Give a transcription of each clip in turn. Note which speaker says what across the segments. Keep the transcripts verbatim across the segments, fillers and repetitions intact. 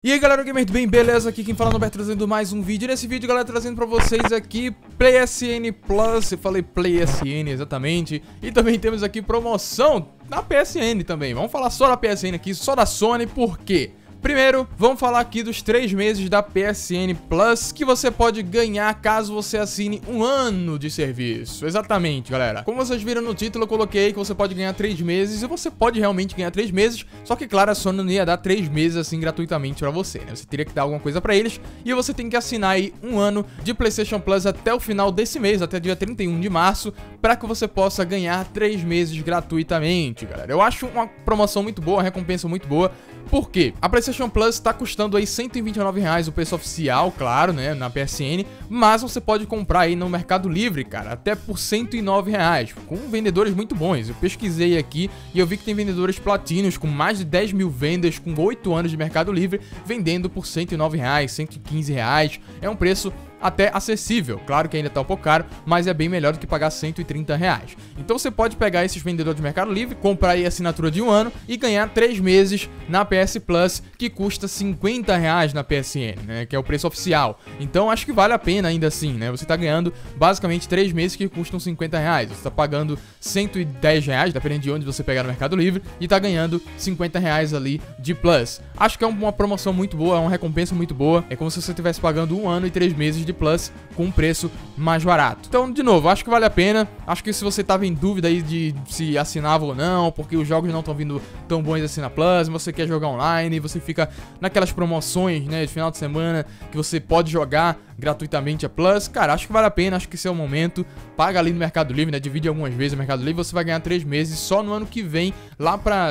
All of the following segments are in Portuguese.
Speaker 1: E aí galera, gamer, bem, beleza? Aqui quem fala é o Norberto, trazendo mais um vídeo. Nesse vídeo, galera, trazendo pra vocês aqui P S N Plus. Eu falei P S N, exatamente. E também temos aqui promoção na P S N também. Vamos falar só da P S N aqui, só da Sony, por quê? Primeiro, vamos falar aqui dos três meses da P S N Plus que você pode ganhar caso você assine um ano de serviço. Exatamente, galera. Como vocês viram no título, eu coloquei que você pode ganhar três meses e você pode realmente ganhar três meses, só que, claro, a Sony não ia dar três meses assim gratuitamente pra você, né? Você teria que dar alguma coisa pra eles e você tem que assinar aí um ano de PlayStation Plus até o final desse mês, até dia trinta e um de março, pra que você possa ganhar três meses gratuitamente, galera. Eu acho uma promoção muito boa, uma recompensa muito boa. Por quê? A PlayStation Plus tá custando aí cento e vinte e nove reais o preço oficial, claro, né, na P S N, mas você pode comprar aí no Mercado Livre, cara, até por cento e nove reais, com vendedores muito bons. Eu pesquisei aqui e eu vi que tem vendedores platinos com mais de dez mil vendas, com oito anos de Mercado Livre, vendendo por cento e nove reais, cento e quinze reais. É um preço até acessível, claro que ainda tá um pouco caro, mas é bem melhor do que pagar cento e trinta reais. Então você pode pegar esses vendedores de Mercado Livre, comprar aí a assinatura de um ano e ganhar três meses na P S Plus, que custa cinquenta reais na P S N, né, que é o preço oficial. Então acho que vale a pena ainda assim, né, você tá ganhando basicamente três meses que custam cinquenta reais, você tá pagando cento e dez reais, dependendo de onde você pegar no Mercado Livre, e tá ganhando cinquenta reais ali de Plus. Acho que é uma promoção muito boa, é uma recompensa muito boa, é como se você estivesse pagando um ano e três meses de Plus com um preço mais barato. Então, de novo, acho que vale a pena. Acho que se você tava em dúvida aí de se assinava ou não, porque os jogos não estão vindo tão bons assim na Plus, você quer jogar online, você fica naquelas promoções, né, de final de semana, que você pode jogar gratuitamente a Plus, cara, acho que vale a pena, acho que esse é o momento. Paga ali no Mercado Livre, né, divide algumas vezes o Mercado Livre, você vai ganhar três meses só no ano que vem, lá pra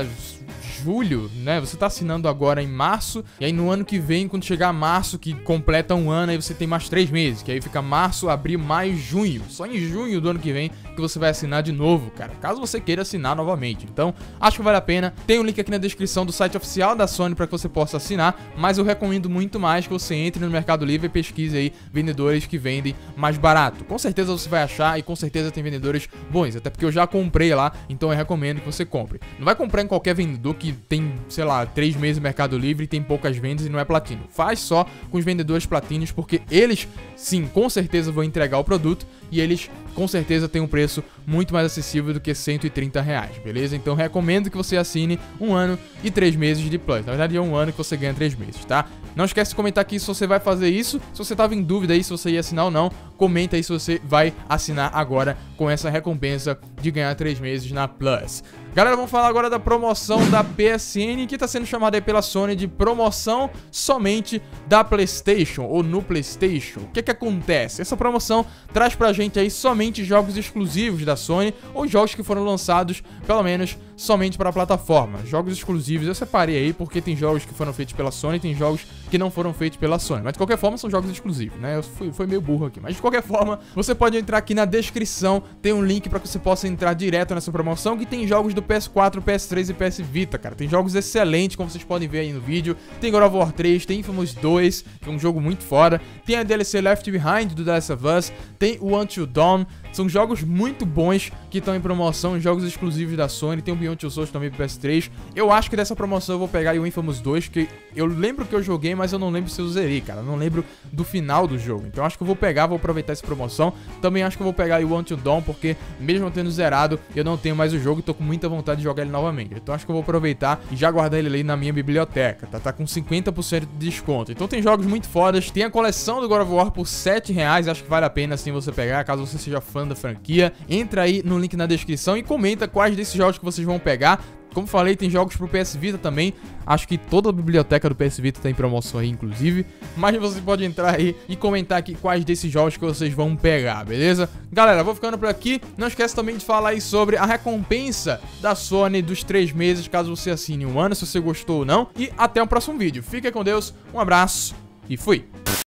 Speaker 1: julho, né, você tá assinando agora em março, e aí no ano que vem, quando chegar março, que completa um ano, aí você tem mais três meses, que aí fica março, abril, maio, junho, só em junho do ano que vem que você vai assinar de novo, cara, caso você queira assinar novamente. Então, acho que vale a pena. Tem um link aqui na descrição do site oficial da Sony para que você possa assinar, mas eu recomendo muito mais que você entre no Mercado Livre e pesquise aí vendedores que vendem mais barato. Com certeza você vai achar e com certeza tem vendedores bons, até porque eu já comprei lá, então eu recomendo que você compre. Não vai comprar em qualquer vendedor que tem, sei lá, três meses no Mercado Livre e tem poucas vendas e não é platino. Faz só com os vendedores platinos, porque eles, sim, com certeza vão entregar o produto e eles, com certeza, têm um preço muito mais acessível do que cento e trinta reais, beleza? Então recomendo que você assine um ano e três meses de Plus. Na verdade é um ano que você ganha três meses, tá? Não esquece de comentar aqui se você vai fazer isso. Se você tava em dúvida aí se você ia assinar ou não, comenta aí se você vai assinar agora com essa recompensa de ganhar três meses na Plus. Galera, vamos falar agora da promoção da P S N, que está sendo chamada aí pela Sony de promoção somente da PlayStation, ou no PlayStation. O que que acontece? Essa promoção traz pra gente aí somente jogos exclusivos da Sony, ou jogos que foram lançados, pelo menos, somente para a plataforma. Jogos exclusivos eu separei aí, porque tem jogos que foram feitos pela Sony, tem jogos que não foram feitos pela Sony. Mas de qualquer forma, são jogos exclusivos, né? Eu fui, fui meio burro aqui. Mas de qualquer forma, você pode entrar aqui na descrição, tem um link para que você possa entrar direto nessa promoção, que tem jogos do P S quatro, P S três e P S Vita, cara. Tem jogos excelentes, como vocês podem ver aí no vídeo. Tem God of War três, tem Infamous dois, que é um jogo muito foda. Tem a D L C Left Behind do The Last of Us, tem o Until Dawn. São jogos muito bons que estão em promoção, jogos exclusivos da Sony. Tem o Beyond Two Souls também pro P S três. Eu acho que dessa promoção eu vou pegar aí o Infamous dois, que eu lembro que eu joguei, mas eu não lembro se eu zerei, cara. Eu não lembro do final do jogo. Então acho que eu vou pegar, vou aproveitar essa promoção. Também acho que eu vou pegar aí o Until Dawn, porque mesmo tendo zerado, eu não tenho mais o jogo e tô com muita vontade de jogar ele novamente. Então acho que eu vou aproveitar e já guardar ele ali na minha biblioteca, tá? Tá com cinquenta por cento de desconto. Então tem jogos muito fodas. Tem a coleção do God of War por sete reais. Acho que vale a pena assim você pegar, caso você seja fã da franquia. Entra aí no link na descrição e comenta quais desses jogos que vocês vão pegar. Como falei, tem jogos pro P S Vita também. Acho que toda a biblioteca do P S Vita tá em promoção aí, inclusive. Mas você pode entrar aí e comentar aqui quais desses jogos que vocês vão pegar, beleza? Galera, vou ficando por aqui. Não esquece também de falar aí sobre a recompensa da Sony dos três meses, caso você assine um ano, se você gostou ou não. E até o próximo vídeo. Fica com Deus, um abraço e fui!